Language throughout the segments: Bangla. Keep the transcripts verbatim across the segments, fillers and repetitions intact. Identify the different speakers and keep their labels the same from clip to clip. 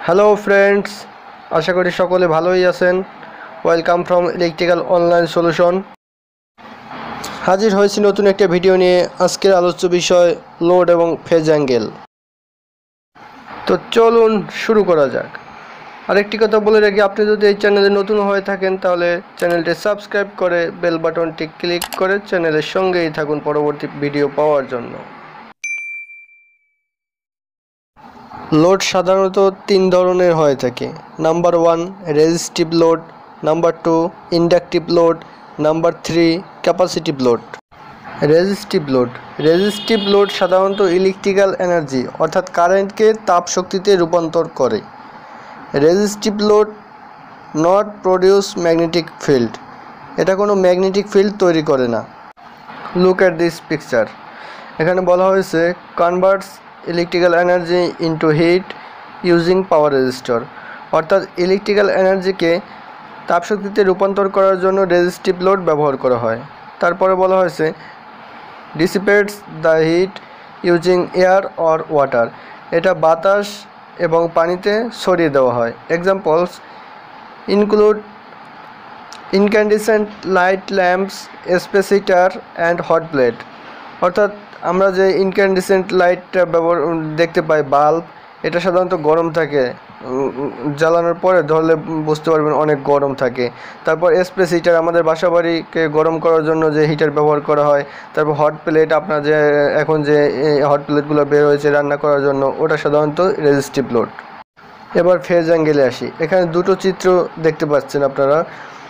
Speaker 1: হ্যালো ফ্রেন্ডস, আশা করি সকলে ভালোই আছেন। Welcome from electrical online solution. হাজির হয়েছি নতুন একটা ভিডিও নিয়ে। আজকের আলোচ্য বিষয় লোড এবং ফেজ অ্যাঙ্গেল। তো চলুন শুরু করা যাক। আরেকটি কথা বলে রাখি, আপনি যদি এই চ্যানেলে নতুন হয়ে থাকেন তাহলে চ্যানেলটি সাবস্ক্রাইব করে বেল বাটনটি ক্লিক করে চ্যানেলের সঙ্গেই থাকুন পরবর্তী ভিডিও পাওয়ার জন্য। লোড সাধারণত তিন ধরনের হয়ে থাকে। Number one resistive load, number two inductive load, number three capacitive load. Resistive load resistive load সাধারণত ইলেকট্রিক্যাল এনার্জি অর্থাৎ কারেন্টকে তাপ শক্তিতে রূপান্তর করে। Resistive load not produce magnetic field, এটা কোনো ম্যাগনেটিক ফিল্ড তৈরি করে না। Look at this picture. এখানে বলা হয়েছে converts electrical energy into heat using power resistor, অর্থাৎ ইলেকট্রিক্যাল এনার্জিকে তাপশক্তিতে রূপান্তর করার জন্য রেজিস্টিভ লোড ব্যবহার করা হয়। তারপরে বলা হয়েছে dissipates the heat using air or water, এটা বাতাস এবং পানিতে ছড়িয়ে দেওয়া হয়। Examples include incandescent light lamps, space heater and hot plate, অর্থাৎ আমরা যে ইনক্যান্ডেসেন্ট লাইটটা ব্যবহার দেখতে পাই, বাল্ব, এটা সাধারণত গরম থাকে, জ্বালানোর পরে ধরলে বুঝতে পারবেন অনেক গরম থাকে। তারপর স্পেস হিটার, আমাদের বাসা বাড়িকে গরম করার জন্য যে হিটার ব্যবহার করা হয়। তারপর হট প্লেট, আপনার যে এখন যে হট প্লেটগুলো বের হয়েছে রান্না করার জন্য, ওটা সাধারণত রেজিস্টিভ লোড। এবার ফেজ অ্যাঙ্গেলে আসি। এখানে দুটো চিত্র দেখতে পাচ্ছেন আপনারা।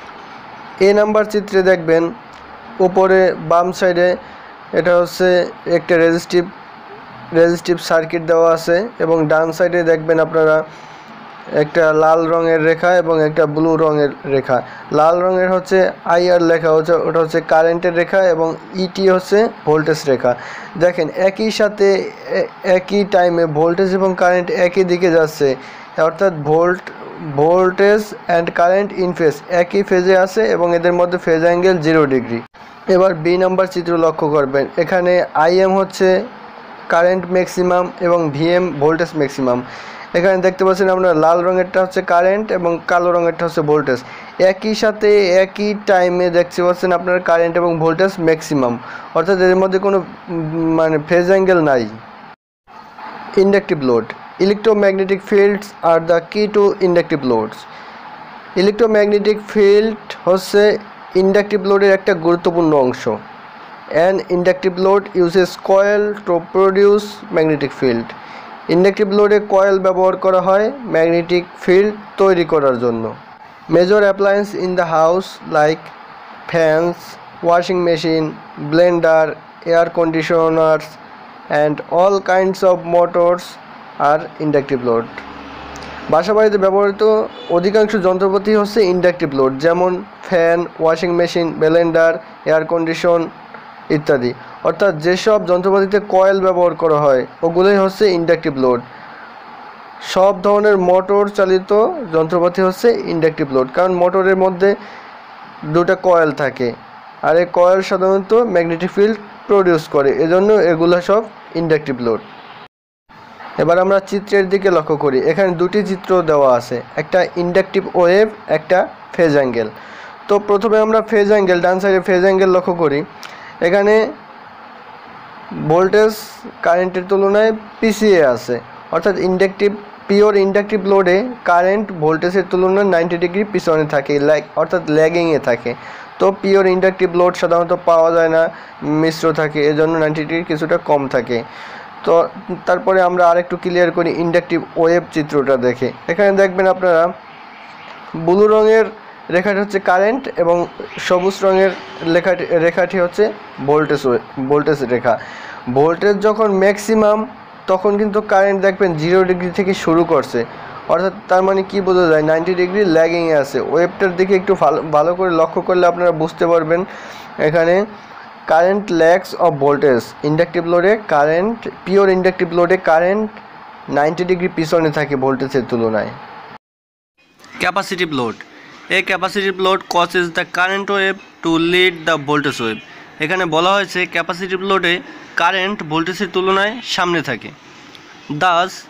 Speaker 1: এ নাম্বার চিত্রে দেখবেন উপরে বাম সাইডে এটা হচ্ছে একটা রেজিস্টিভ রেজিস্টিভ সার্কিট দেওয়া আছে, এবং ডান সাইডে দেখবেন আপনারা একটা লাল রঙের রেখা এবং একটা ব্লু রঙের রেখা। লাল রঙের হচ্ছে আইআর লেখা হচ্ছে, ওটা হচ্ছে কারেন্টের রেখা, এবং ইটি হচ্ছে ভোল্টেজ রেখা। দেখেন একই সাথে একই টাইমে ভোল্টেজ এবং কারেন্ট একই দিকে যাচ্ছে, অর্থাৎ volt voltage and current in phase, একই ফেজে আছে এবং এদের মধ্যে ফেজ অ্যাঙ্গেল জিরো ডিগ্রি। এবার বি নাম্বার চিত্র লক্ষ্য করবেন। এখানে আইএম হচ্ছে কারেন্ট ম্যাক্সিমাম এবং ভিএম ভোল্টেজ ম্যাক্সিমাম। এখানে দেখতে পাচ্ছেন আপনার লাল রঙেরটা হচ্ছে কারেন্ট এবং কালো রঙেরটা হচ্ছে ভোল্টেজ। একই সাথে একই টাইমে দেখতে পাচ্ছেন আপনার কারেন্ট এবং ভোল্টেজ ম্যাক্সিমাম, অর্থাৎ এর মধ্যে কোনো মানে ফেজ অ্যাঙ্গেল নাই। Inductive load electromagnetic fields are the key to inductive loads. Electromagnetic field হচ্ছে ইন্ডাকটিভ লোডের একটা গুরুত্বপূর্ণ অংশ। An inductive load uses coil to produce magnetic field. Inductive লোডে কয়েল ব্যবহার করা হয় ম্যাগনেটিক ফিল্ড তৈরি করার জন্য। Major appliance in the house like fans, washing machine, blender, air conditioners and all kinds of motors are inductive load. বাসাবাড়িতে ব্যবহৃত অধিকাংশ যন্ত্রপাতি হচ্ছে ইন্ডাকটিভ লোড, যেমন fan, washing machine, blender, air condition ইত্যাদি। অর্থাৎ যেসব যন্ত্রপাতিতে কয়েল ব্যবহার করা হয় ওগুলোই হচ্ছে ইন্ডাকটিভ লোড। সব ধরনের মোটর চালিত যন্ত্রপাতি হচ্ছে ইন্ডাকটিভ লোড, কারণ মোটরের মধ্যে দুটো কয়েল থাকে, আর এই কয়েল সাধারণত ম্যাগনেটিক ফিল্ড প্রডিউস করে, এজন্য এগুলো সব ইন্ডাকটিভ লোড। এবার আমরা চিত্রের দিকে লক্ষ্য করি। এখানে দুটি চিত্র দেওয়া আছে, একটা ইন্ডাকটিভ ওয়েভ, একটা ফেজ অ্যাঙ্গেল। তো প্রথমে আমরা ফেজ অ্যাঙ্গেল, ডান সাইডে ফেজ অ্যাঙ্গেল লক্ষ্য করি। এখানে ভোল্টেজ কারেন্টের তুলনায় পিছিয়ে আছে, অর্থাৎ ইন্ডাকটিভ পিওর ইন্ডাকটিভ লোডে কারেন্ট ভোল্টেজের তুলনায় নাইনটি ডিগ্রি পিছনে থাকে, ল্যাগ অর্থাৎ ল্যাগিংয়ে থাকে। তো পিওর ইন্ডাকটিভ লোড সাধারণত পাওয়া যায় না, মিশ্র থাকে, এজন্য নাইনটি ডিগ্রি কিছুটা কম থাকে। তো তারপরে আমরা আরেকটু ক্লিয়ার করি ইন্ডাকটিভ ওয়েভ চিত্রটা দেখে। এখানে দেখবেন আপনারা ব্লু রঙের রেখাটি হচ্ছে কারেন্ট এবং সবুজ রঙের লেখাটি রেখাটি হচ্ছে ভোল্টেজ ভোল্টেজ রেখা। ভোল্টেজ যখন ম্যাক্সিমাম তখন কিন্তু কারেন্ট দেখবেন জিরো ডিগ্রি থেকে শুরু করছে, অর্থাৎ তার মানে কি বোঝা যায়, নাইনটি ডিগ্রি ল্যাগিংয়ে আছে। ওয়েভটার দিকে একটু ভালো ভালো করে লক্ষ্য করলে আপনারা বুঝতে পারবেন। এখানে current lags of voltage, inductive লোডে কারেন্ট, পিওর ইন্ডাকটিভ লোডে কারেন্ট নাইনটি ডিগ্রি পিছনে থাকে ভোল্টেজের তুলনায়।
Speaker 2: Capacitive load, a capacitive load causes the current wave to lead the voltage wave. এখানে বলা হয়েছে ক্যাপাসিটিভ লোডে কারেন্ট ভোল্টেজের তুলনায় সামনে থাকে। Thus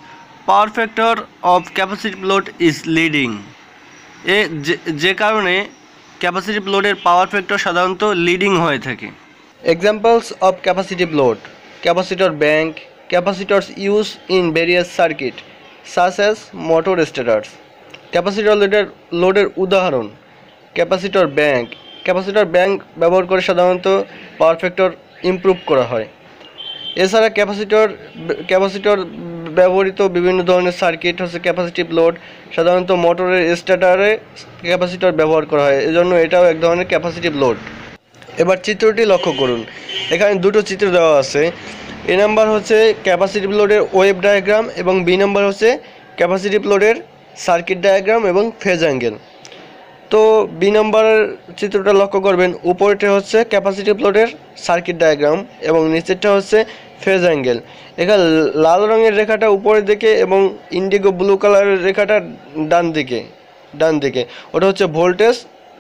Speaker 2: power factor of capacitive load is leading. এ যে কারণে ক্যাপাসিটিভ লোডের পাওয়ার ফ্যাক্টর সাধারণত লিডিং হয়ে থাকে।
Speaker 1: Examples of capacitive load: capacitor bank, capacitors use in various circuit such as motor stators. Capacitor লোডের লোডের উদাহরণ: ক্যাপাসিটর ব্যাংক। ক্যাপাসিটর ব্যাংক ব্যবহার করে সাধারণত পাওয়ার ফ্যাক্টর ইমপ্রুভ করা হয়। এছাড়া ক্যাপাসিটর ক্যাপাসিটর ব্যবহৃত বিভিন্ন ধরনের সার্কিট হচ্ছে ক্যাপাসিটিভ লোড। সাধারণত মোটরের স্টার্টারে ক্যাপাসিটর ব্যবহার করা হয়, এজন্য এটাও এক ধরনের ক্যাপাসিটিভ লোড। এবার চিত্রটি লক্ষ্য করুন, এখানে দুটো চিত্র দেওয়া আছে। এ নাম্বার হচ্ছে ক্যাপাসিটিভ লোডের ওয়েভ ডায়াগ্রাম এবং বি নাম্বার হচ্ছে ক্যাপাসিটিভ লোডের সার্কিট ডায়াগ্রাম এবং ফেজ অ্যাঙ্গেল। তো বি নাম্বারের চিত্রটা লক্ষ্য করবেন, উপরেরটা হচ্ছে ক্যাপাসিটিভ লোডের সার্কিট ডায়াগ্রাম এবং নিচেরটা হচ্ছে ফেজ অ্যাঙ্গেল। এখানে লাল রঙের রেখাটা উপরের দিকে এবং ইন্ডিগো ব্লু কালারের রেখাটা ডান দিকে ডান দিকে ওটা হচ্ছে ভোল্টেজ,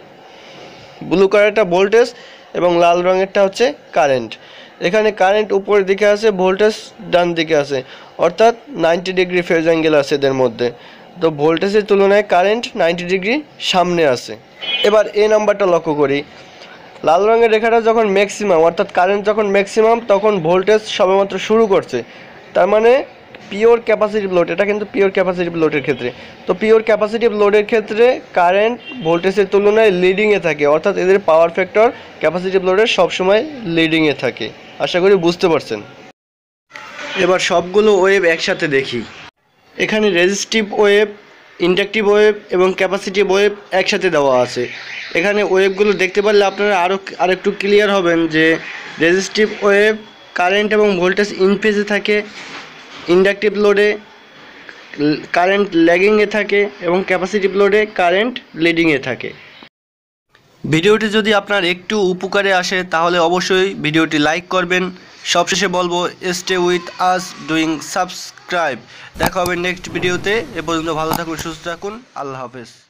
Speaker 1: ব্লু কালারটা ভোল্টেজ এবং লাল রঙেরটা হচ্ছে কারেন্ট। এখানে কারেন্ট উপরের দিকে আছে, ভোল্টেজ ডান দিকে আছে, অর্থাৎ নাইনটি ডিগ্রি ফেজ অ্যাঙ্গেল আছে এদের মধ্যে। তো ভোল্টেজের তুলনায় কারেন্ট নাইনটি ডিগ্রি সামনে আছে। এবার এ নাম্বারটা লক্ষ্য করি, লাল রঙের রেখাটা যখন ম্যাক্সিমাম অর্থাৎ কারেন্ট যখন ম্যাক্সিমাম তখন ভোল্টেজ সবেমাত্র শুরু করছে, তার মানে পিওর ক্যাপাসিটিভ লোড, এটা কিন্তু পিওর ক্যাপাসিটিভ লোডের ক্ষেত্রে। তো পিওর ক্যাপাসিটিভ লোডের ক্ষেত্রে কারেন্ট ভোল্টেজের তুলনায় লিডিংয়ে থাকে, অর্থাৎ এদের পাওয়ার ফ্যাক্টর ক্যাপাসিটিভ লোডের সবসময় লিডিংয়ে থাকে। আশা করি বুঝতে পারছেন। এবার সবগুলো ওয়েভ একসাথে দেখি। এখানে রেজিস্টিভ ওয়েভ, ইন্ডাকটিভ ওয়েভ এবং ক্যাপাসিটিভ ওয়েভ একসাথে দেওয়া আছে। এখানে ওয়েভগুলো দেখতে পারলে আপনারা আরও আরেকটু ক্লিয়ার হবেন যে রেজিস্টিভ ওয়েভ কারেন্ট এবং ভোল্টেজ ইন ফেজে থাকে, ইন্ডাকটিভ লোডে কারেন্ট ল্যাগিংয়ে থাকে এবং ক্যাপাসিটিভ লোডে কারেন্ট লিডিংয়ে থাকে।
Speaker 2: ভিডিওটি যদি আপনার একটু উপকারে আসে তাহলে অবশ্যই ভিডিওটি লাইক করবেন। সবশেষে বলবো, stay with us doing subscribe. দেখা হবে নেক্সট ভিডিওতে। এ পর্যন্ত ভালো থাকুন, সুস্থ থাকুন, আল্লাহ হাফেজ।